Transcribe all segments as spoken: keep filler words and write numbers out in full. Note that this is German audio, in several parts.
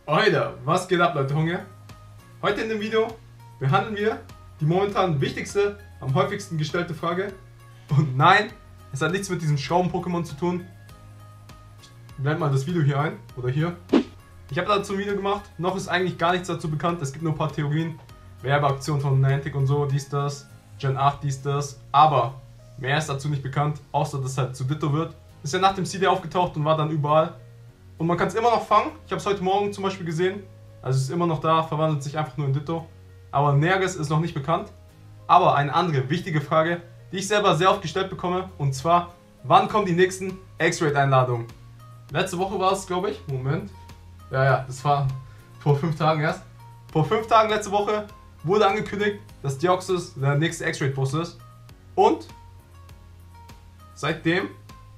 Alter, was geht ab, Leute, Hunger? Heute in dem Video behandeln wir die momentan wichtigste, am häufigsten gestellte Frage. Und nein, es hat nichts mit diesem Schrauben-Pokémon zu tun. Ich blende mal das Video hier ein, oder hier. Ich habe dazu ein Video gemacht, noch ist eigentlich gar nichts dazu bekannt, es gibt nur ein paar Theorien. Werbeaktionen von Niantic und so, dies, das, Gen acht, dies, das. Aber mehr ist dazu nicht bekannt, außer dass es halt zu Ditto wird. Ist ja nach dem C D aufgetaucht und war dann überall. Und man kann es immer noch fangen. Ich habe es heute Morgen zum Beispiel gesehen. Also es ist immer noch da, verwandelt sich einfach nur in Ditto. Aber Näheres ist noch nicht bekannt. Aber eine andere wichtige Frage, die ich selber sehr oft gestellt bekomme. Und zwar, wann kommen die nächsten X-Raid-Einladungen? Letzte Woche war es, glaube ich. Moment. Ja, ja, das war vor fünf Tagen erst. Vor fünf Tagen letzte Woche wurde angekündigt, dass Deoxys der nächste X-Raid-Boss ist. Und seitdem,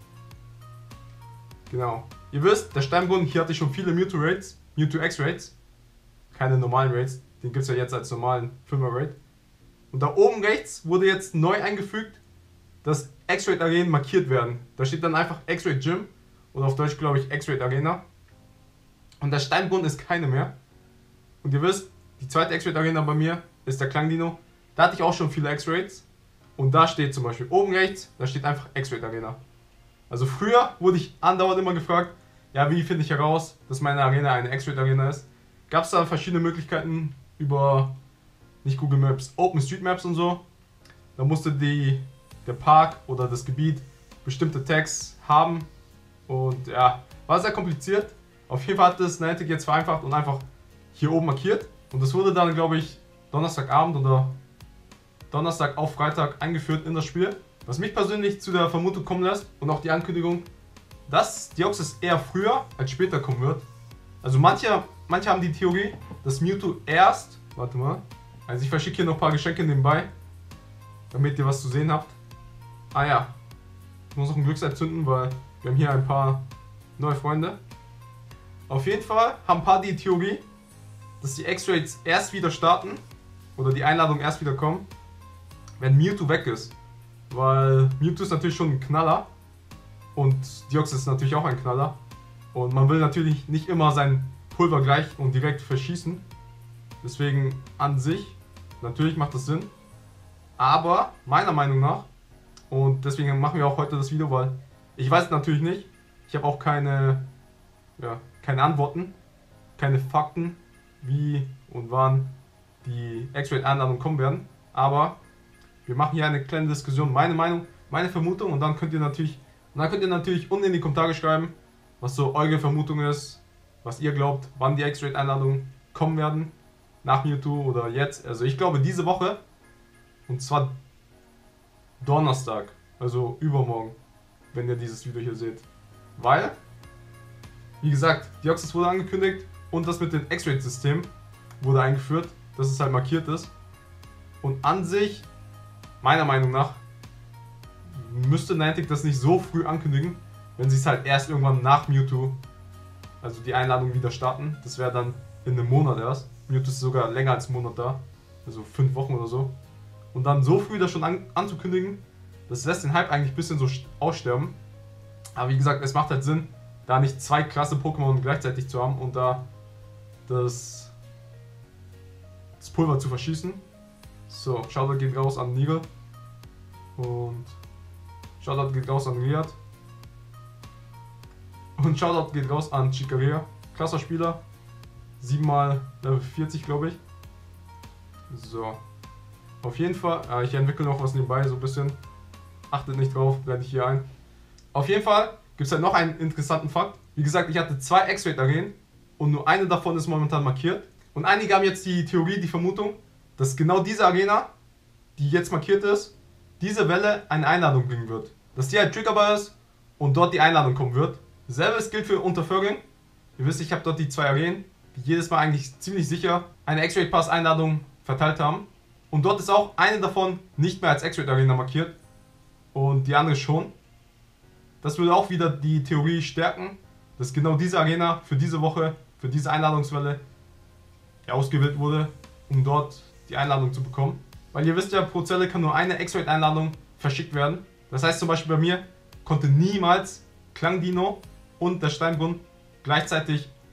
genau, ihr wisst, der Steinbrunnen, hier hatte ich schon viele Mewtwo-Raids, Mewtwo-X-Raids. Keine normalen Raids, den gibt es ja jetzt als normalen Fünfer-Raid. Und da oben rechts wurde jetzt neu eingefügt, dass X-Raid-Arenen markiert werden. Da steht dann einfach X-Raid-Gym oder auf Deutsch glaube ich X-Raid-Arena. Und der Steinbrunnen ist keine mehr. Und ihr wisst, die zweite X-Raid-Arena bei mir ist der Klangdino. Da hatte ich auch schon viele X-Raids. Und da steht zum Beispiel oben rechts, da steht einfach X-Raid-Arena. Also früher wurde ich andauernd immer gefragt, ja, wie finde ich heraus, dass meine Arena eine X-Raid-Arena ist. Gab es da verschiedene Möglichkeiten über, nicht Google Maps, OpenStreetMaps und so. Da musste die, der Park oder das Gebiet bestimmte Tags haben. Und ja, war sehr kompliziert. Auf jeden Fall hat das Niantic jetzt vereinfacht und einfach hier oben markiert. Und das wurde dann, glaube ich, Donnerstagabend oder Donnerstag auf Freitag eingeführt in das Spiel. Was mich persönlich zu der Vermutung kommen lässt und auch die Ankündigung, dass Deoxys eher früher als später kommen wird. Also manche, manche haben die Theorie, dass Mewtwo erst, warte mal, also ich verschicke hier noch ein paar Geschenke nebenbei, damit ihr was zu sehen habt. Ah ja, ich muss noch ein Glückseil zünden, weil wir haben hier ein paar neue Freunde. Auf jeden Fall haben ein paar die Theorie, dass die X-Raids erst wieder starten oder die Einladungen erst wieder kommen, wenn Mewtwo weg ist. Weil Mewtwo ist natürlich schon ein Knaller und Deoxys ist natürlich auch ein Knaller. Und man will natürlich nicht immer sein Pulver gleich und direkt verschießen. Deswegen an sich, natürlich macht das Sinn. Aber meiner Meinung nach, und deswegen machen wir auch heute das Video, weil ich weiß es natürlich nicht. Ich habe auch keine, ja, keine Antworten, keine Fakten, wie und wann die X-Raid-Einladungen kommen werden. Aber wir machen hier eine kleine Diskussion, meine Meinung, meine Vermutung, und dann könnt ihr natürlich, und dann könnt ihr natürlich unten in die Kommentare schreiben, was so eure Vermutung ist, was ihr glaubt, wann die X-Raid-Einladungen kommen werden, nach Mewtwo oder jetzt. Also ich glaube diese Woche, und zwar Donnerstag, also übermorgen, wenn ihr dieses Video hier seht. Weil, wie gesagt, Deoxys wurde angekündigt und das mit dem X-Raid-System wurde eingeführt, dass es halt markiert ist. Und an sich, meiner Meinung nach, müsste Niantic das nicht so früh ankündigen, wenn sie es halt erst irgendwann nach Mewtwo, also die Einladung wieder starten. Das wäre dann in einem Monat erst. Mewtwo ist sogar länger als einen Monat da, also fünf Wochen oder so. Und dann so früh das schon an, anzukündigen, das lässt den Hype eigentlich ein bisschen so aussterben. Aber wie gesagt, es macht halt Sinn, da nicht zwei krasse Pokémon gleichzeitig zu haben und da das, das Pulver zu verschießen. So, Shoutout geht raus an Nigel. Und Shoutout geht raus an Riyad. Und Shoutout geht raus an Chikaria. Krasser Spieler. siebenmal Level vierzig, glaube ich. So. Auf jeden Fall, äh, ich entwickle noch was nebenbei, so ein bisschen. Achtet nicht drauf, blende ich hier ein. Auf jeden Fall gibt es halt noch einen interessanten Fakt. Wie gesagt, ich hatte zwei X-Raid-Arenen und nur eine davon ist momentan markiert. Und einige haben jetzt die Theorie, die Vermutung, dass genau diese Arena, die jetzt markiert ist, diese Welle eine Einladung bringen wird. Dass die halt triggerbar ist und dort die Einladung kommen wird. Selbes gilt für Unterföhring. Ihr wisst, ich habe dort die zwei Arenen, die jedes Mal eigentlich ziemlich sicher eine X-Raid-Pass-Einladung verteilt haben. Und dort ist auch eine davon nicht mehr als X-Raid-Arena markiert und die andere schon. Das würde auch wieder die Theorie stärken, dass genau diese Arena für diese Woche, für diese Einladungswelle ausgewählt wurde, um dort die Einladung zu bekommen. Weil ihr wisst ja, pro Zelle kann nur eine X-Raid-Einladung verschickt werden. Das heißt zum Beispiel bei mir konnte niemals Klangdino und der Steinbrunnen gleichzeitig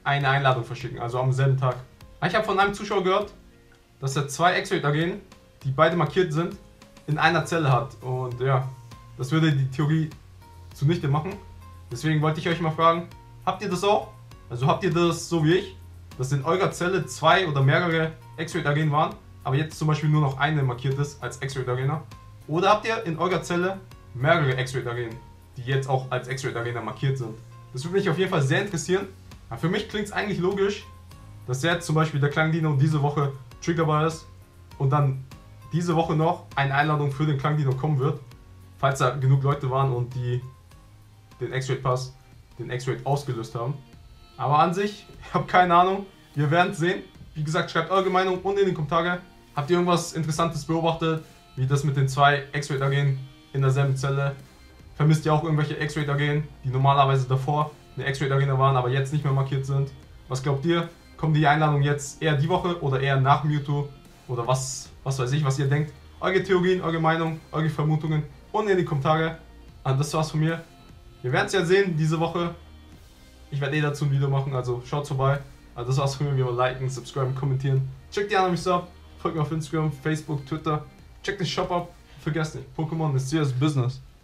eine Einladung verschicken, also am selben Tag. Ich habe von einem Zuschauer gehört, dass er zwei X-Ray-Arenen, die beide markiert sind, in einer Zelle hat. Und ja, das würde die Theorie zunichte machen. Deswegen wollte ich euch mal fragen, habt ihr das auch? Also habt ihr das so wie ich, dass in eurer Zelle zwei oder mehrere X-Ray-Arenen waren, aber jetzt zum Beispiel nur noch eine markiert ist als X-Ray-Arena? Oder habt ihr in eurer Zelle mehrere X-Ray-Arenen, die jetzt auch als X-Ray-Arena markiert sind? Das würde mich auf jeden Fall sehr interessieren. Aber für mich klingt es eigentlich logisch, dass jetzt zum Beispiel der Klangdino diese Woche triggerbar ist und dann diese Woche noch eine Einladung für den Klangdino kommen wird, falls da genug Leute waren und die den X-Ray-Pass, den X-Ray ausgelöst haben. Aber an sich, ich habe keine Ahnung, wir werden es sehen. Wie gesagt, schreibt eure Meinung unten in die Kommentare. Habt ihr irgendwas Interessantes beobachtet, wie das mit den zwei X-Ray-Arenen in derselben Zelle? Vermisst ihr auch irgendwelche X-Ray-Arenen, die normalerweise davor eine X-Ray-Arena waren, aber jetzt nicht mehr markiert sind? Was glaubt ihr? Kommen die Einladungen jetzt eher die Woche oder eher nach Mewtwo? Oder was, was weiß ich, was ihr denkt? Eure Theorien, eure Meinung, eure Vermutungen unten in die Kommentare. Und das war's von mir. Wir werden es ja sehen diese Woche. Ich werde eh dazu ein Video machen, also schaut vorbei. Also das war's von mir. Wie immer liken, subscriben, kommentieren. Checkt die anderen ab. Folgt mir auf Instagram, Facebook, Twitter. Checkt den Shop ab. Vergesst nicht, Pokémon ist serious business.